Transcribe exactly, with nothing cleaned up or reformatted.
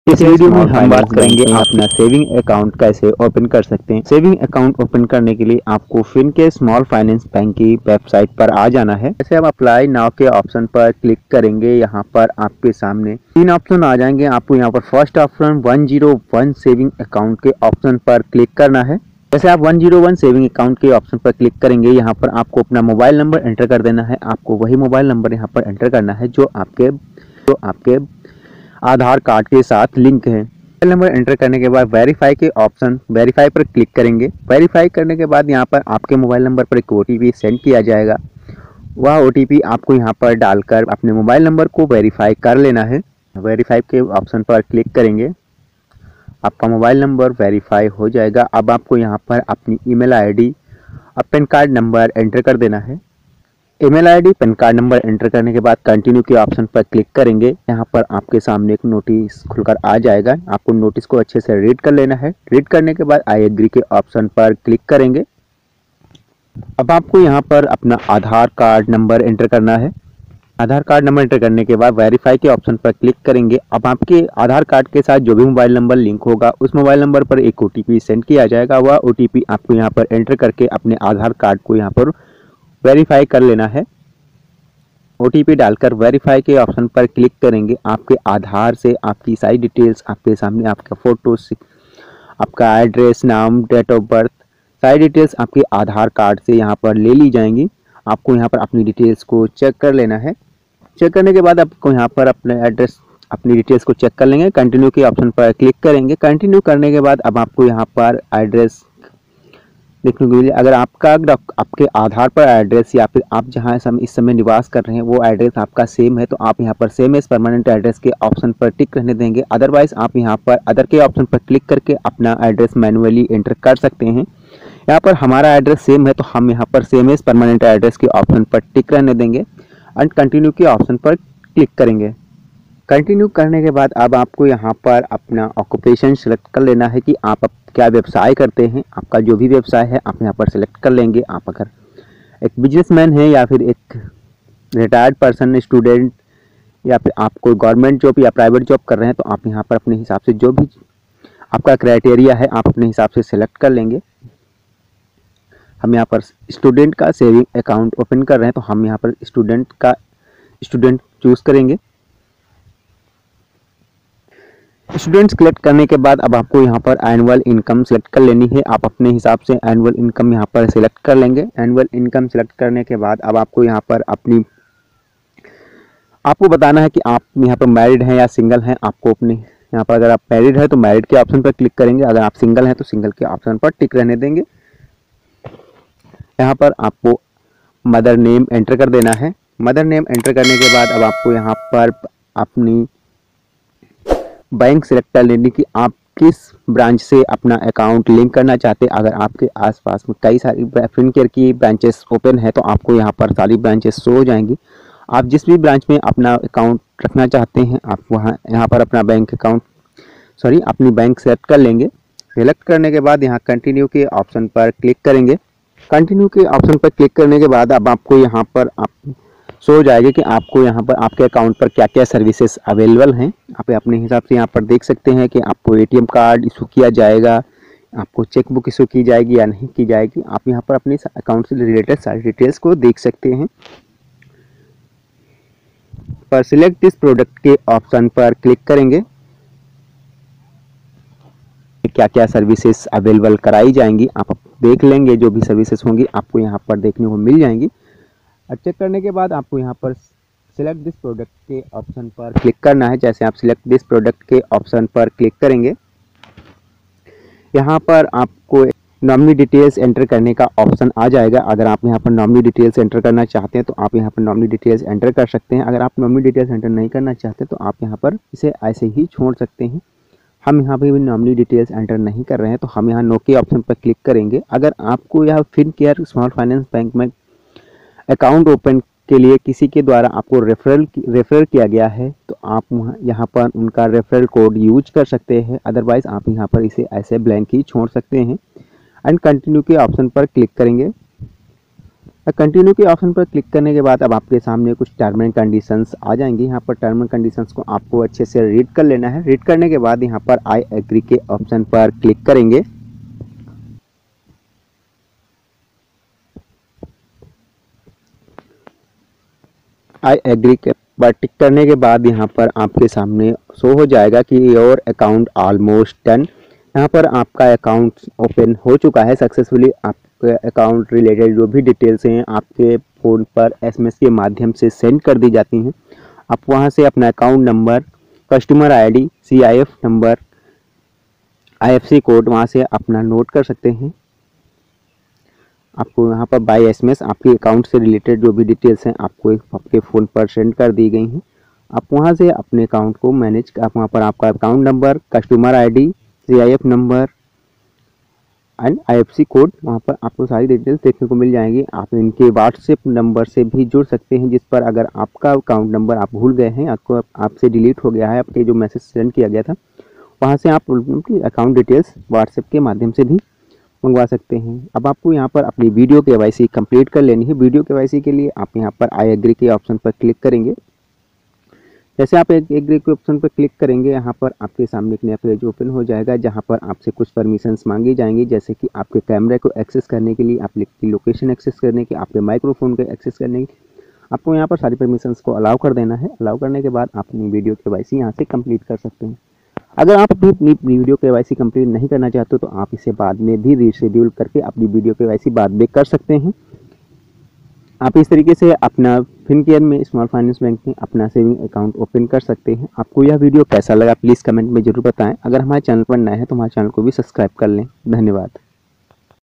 इस वीडियो में हम बात करेंगे अपना सेविंग अकाउंट कैसे ओपन कर सकते हैं। सेविंग अकाउंट ओपन करने के लिए आपको फिनकेयर स्मॉल फाइनेंस बैंक की वेबसाइट पर आ जाना है। जैसे आप अप्लाई नाउ के ऑप्शन पर क्लिक करेंगे, यहाँ पर आपके सामने तीन ऑप्शन आ जाएंगे। आपको यहाँ पर first option one zero one saving account के ऑप्शन पर क्लिक करना है। जैसे आप one zero one saving account के ऑप्शन पर क्लिक करेंगे, यहाँ पर आपको अपना मोबाइल नंबर एंटर कर देना है। आपको वही मोबाइल नंबर यहाँ पर एंटर करना है जो आपके जो आपके आधार कार्ड के साथ लिंक है। मोबाइल नंबर एंटर करने के बाद वेरीफाई के ऑप्शन वेरीफाई पर क्लिक करेंगे। वेरीफाई करने के बाद यहाँ पर आपके मोबाइल नंबर पर एक ओटीपी सेंड किया जाएगा। वह ओटीपी आपको यहाँ पर डालकर अपने मोबाइल नंबर को वेरीफाई कर लेना है। वेरीफाई के ऑप्शन पर क्लिक करेंगे, आपका मोबाइल नंबर वेरीफाई हो जाएगा। अब आपको यहाँ पर अपनी ईमेल आईडी और पैन कार्ड नंबर एंटर कर देना है। Email ID PAN card number enter करने के बाद कंटिन्यू के ऑप्शन पर क्लिक करेंगे। यहाँ पर आपके सामने एक नोटिस खुलकर आ जाएगा। आपको नोटिस को अच्छे से रीड कर लेना है। रीड करने के बाद आई एग्री के ऑप्शन पर क्लिक करेंगे। अब आपको यहाँ पर अपना आधार कार्ड नंबर एंटर करना है। आधार कार्ड नंबर एंटर करने के बाद वेरीफाई के ऑप्शन पर क्लिक करेंगे। अब आपके आधार कार्ड के साथ जो भी मोबाइल नंबर लिंक होगा उस मोबाइल नंबर पर एक ओटीपी सेंड किया जाएगा। वह ओटीपी आपको यहाँ पर एंटर करके अपने आधार कार्ड को यहाँ पर वेरीफाई कर लेना है। ओटीपी डालकर वेरीफाई के ऑप्शन पर क्लिक करेंगे। आपके आधार से आपकी सारी डिटेल्स आपके सामने, आपका फोटो, आपका एड्रेस, नाम, डेट ऑफ बर्थ, सारी डिटेल्स आपके आधार कार्ड से यहाँ पर ले ली जाएंगी। आपको यहाँ पर अपनी डिटेल्स को चेक कर लेना है। चेक करने के बाद आपको यहाँ पर अपने एड्रेस अपनी डिटेल्स को चेक कर लेंगे। कंटिन्यू के ऑप्शन पर क्लिक करेंगे। कंटिन्यू करने के बाद अब आपको यहाँ पर एड्रेस देखने को मिले। अगर आपका आपके आधार पर एड्रेस या फिर आप जहाँ इस समय निवास कर रहे हैं वो एड्रेस आपका सेम है तो आप यहाँ पर सेम एज परमानेंट एड्रेस के ऑप्शन पर टिक रहने देंगे। अदरवाइज आप यहाँ पर अदर के ऑप्शन पर क्लिक करके अपना एड्रेस मैनुअली एंटर कर सकते हैं। यहाँ पर हमारा एड्रेस सेम है तो हम यहाँ पर सेम एज परमानेंट एड्रेस के ऑप्शन पर टिक रहने देंगे एंड कंटिन्यू के ऑप्शन पर क्लिक करेंगे। कंटिन्यू करने के बाद अब आपको यहाँ पर अपना ऑक्यूपेशन सेलेक्ट कर लेना है कि आप क्या व्यवसाय करते हैं। आपका जो भी व्यवसाय है आप यहाँ पर सेलेक्ट कर लेंगे। आप अगर एक बिजनेसमैन है या फिर एक रिटायर्ड पर्सन, स्टूडेंट या फिर आप कोई गवर्नमेंट जॉब या प्राइवेट जॉब कर रहे हैं तो आप यहाँ पर अपने हिसाब से जो भी आपका क्राइटेरिया है आप अपने हिसाब से सेलेक्ट कर लेंगे। हम यहाँ पर स्टूडेंट का सेविंग अकाउंट ओपन कर रहे हैं तो हम यहाँ पर स्टूडेंट का स्टूडेंट चूज़ करेंगे। स्टूडेंट सेलेक्ट करने के बाद अब आपको यहाँ पर एनुअल इनकम सेलेक्ट कर लेनी है। आप अपने हिसाब से एनुअल इनकम यहाँ पर सेलेक्ट कर लेंगे। एनुअल इनकम सेलेक्ट करने के बाद अब आपको यहाँ पर अपनी आपको बताना है कि आप यहाँ पर मैरिड हैं या सिंगल हैं। आपको अपने यहाँ पर अगर आप मैरिड है तो मैरिड के ऑप्शन पर क्लिक करेंगे। अगर आप सिंगल हैं तो सिंगल के ऑप्शन पर टिक रहने देंगे। यहाँ पर आपको मदर नेम एंटर कर देना है। मदर नेम एंटर करने के बाद अब आपको यहाँ पर अपनी बैंक सेलेक्ट कर लेनी कि आप किस ब्रांच से अपना अकाउंट लिंक करना चाहते हैं। अगर आपके आसपास में कई सारी फिनकेयर की ब्रांचेस ओपन है तो आपको यहाँ पर सारी ब्रांचेस शो हो जाएंगी। आप जिस भी ब्रांच में अपना अकाउंट रखना चाहते हैं आप वहाँ यहाँ पर अपना बैंक अकाउंट सॉरी अपनी बैंक सेलेक्ट कर लेंगे। सेलेक्ट करने के बाद यहाँ कंटिन्यू के ऑप्शन पर क्लिक करेंगे। कंटिन्यू के ऑप्शन पर क्लिक करने के बाद अब आपको यहाँ पर आप सो हो जाएगा कि आपको यहाँ पर आपके अकाउंट पर क्या क्या सर्विसेज अवेलेबल हैं। आप अपने हिसाब से यहाँ पर देख सकते हैं कि आपको एटीएम कार्ड इशू किया जाएगा, आपको चेक बुक इशू की जाएगी या नहीं की जाएगी। आप यहाँ पर अपने अकाउंट से रिलेटेड सारी डिटेल्स को देख सकते हैं। पर सिलेक्ट दिस प्रोडक्ट के ऑप्शन पर क्लिक करेंगे। क्या क्या सर्विसेज अवेलेबल कराई जाएंगी आप देख लेंगे। जो भी सर्विसेज होंगी आपको यहाँ पर देखने को मिल जाएंगी। चेक करने के बाद आपको यहाँ पर सिलेक्ट दिस प्रोडक्ट के ऑप्शन पर क्लिक करना है। जैसे आप सिलेक्ट दिस प्रोडक्ट के ऑप्शन पर क्लिक करेंगे, यहाँ पर आपको नॉमिनी डिटेल्स एंटर करने का ऑप्शन आ जाएगा। अगर आप यहाँ पर नॉमिनी डिटेल्स एंटर करना चाहते हैं तो आप यहाँ पर नॉमिनी डिटेल्स एंटर कर सकते हैं। अगर आप नॉमिनी डिटेल्स एंटर नहीं करना चाहते तो आप यहाँ पर इसे ऐसे ही छोड़ सकते हैं। हम यहाँ पे भी नॉमिनी डिटेल्स एंटर नहीं कर रहे हैं तो हम यहाँ नो के ऑप्शन पर क्लिक करेंगे। अगर आपको यह फिनकेयर स्मॉल फाइनेंस बैंक में अकाउंट ओपन के लिए किसी के द्वारा आपको रेफरल रेफर किया गया है तो आप वहाँ यहाँ पर उनका रेफरल कोड यूज कर सकते हैं। अदरवाइज आप यहाँ पर इसे ऐसे ब्लैंक ही छोड़ सकते हैं एंड कंटिन्यू के ऑप्शन पर क्लिक करेंगे। कंटिन्यू के ऑप्शन पर क्लिक करने के बाद अब आपके सामने कुछ टर्म एंड कंडीशंस आ जाएंगे। यहाँ पर टर्म एंड कंडीशंस को आपको अच्छे से रीड कर लेना है। रीड करने के बाद यहाँ पर आई एग्री के ऑप्शन पर क्लिक करेंगे। आई एग्री के पर टिक करने के बाद यहाँ पर आपके सामने शो हो जाएगा कि योर अकाउंट ऑलमोस्ट डन। यहाँ पर आपका अकाउंट ओपन हो चुका है सक्सेसफुली। आपके अकाउंट रिलेटेड जो भी डिटेल्स हैं आपके फ़ोन पर एसएमएस के माध्यम से सेंड कर दी जाती हैं। आप वहाँ से अपना account number, customer ID, CIF number, IFSC code वहाँ से अपना नोट कर सकते हैं। आपको यहाँ पर बाय एसएमएस आपके अकाउंट से रिलेटेड जो भी डिटेल्स हैं आपको आपके फ़ोन पर सेंड कर दी गई हैं। आप वहाँ से अपने अकाउंट को मैनेज, आप वहाँ पर आपका account number, customer ID, CIF number and IFSC code, वहाँ पर आपको सारी डिटेल्स देखने को मिल जाएंगी। आप इनके व्हाट्सएप नंबर से भी जुड़ सकते हैं, जिस पर अगर आपका अकाउंट नंबर आप भूल गए हैं, आपको आपसे डिलीट हो गया है, आपके जो मैसेज सेंड किया गया था, वहाँ से आप उनकी अकाउंट डिटेल्स व्हाट्सएप के माध्यम से भी मंगवा सकते हैं। अब आपको यहाँ पर अपनी वीडियो केवाईसी कंप्लीट कर लेनी है। वीडियो केवाईसी के लिए आप यहाँ पर आई एग्री के ऑप्शन पर क्लिक करेंगे। जैसे आप एक एग्री के ऑप्शन पर क्लिक करेंगे, यहाँ पर आपके सामने एक नया पेज ओपन हो जाएगा, जहाँ पर आपसे कुछ परमिशंस मांगी जाएंगी, जैसे कि आपके कैमरे को एक्सेस करने के लिए, आपकी लोकेशन एक्सेस करने के, आपके माइक्रोफोन को एक्सेस करने की। आपको यहाँ पर सारी परमिशंस को अलाउ कर देना है। अलाउ करने के बाद आप अपनी वीडियो केवाईसी यहाँ से कंप्लीट कर सकते हैं। अगर आप अपनी अपनी वीडियो केवाईसी कंप्लीट नहीं करना चाहते तो आप इसे बाद में भी रीशेड्यूल करके अपनी वीडियो केवाईसी बाद में कर सकते हैं। आप इस तरीके से अपना फिनकेयर में, स्मॉल फाइनेंस बैंक में अपना सेविंग अकाउंट ओपन कर सकते हैं। आपको यह वीडियो कैसा लगा प्लीज़ कमेंट में ज़रूर बताएं। अगर हमारे चैनल पर नए हैं तो हमारे चैनल को भी सब्सक्राइब कर लें। धन्यवाद।